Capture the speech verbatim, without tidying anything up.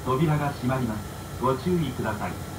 扉が閉まります。ご注意ください。